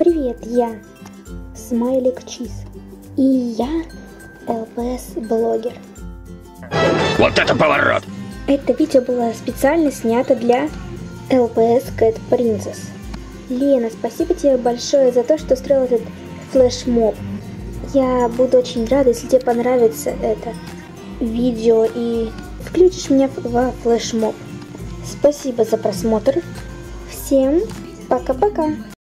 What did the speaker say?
Привет, я Смайлик Чиз. И я ЛПС-блогер. Вот это поворот! Это видео было специально снято для LPS Cat Princess. Лена, спасибо тебе большое за то, что устроил этот флешмоб. Я буду очень рада, если тебе понравится это видео и включишь меня во флешмоб. Спасибо за просмотр. Всем пока-пока.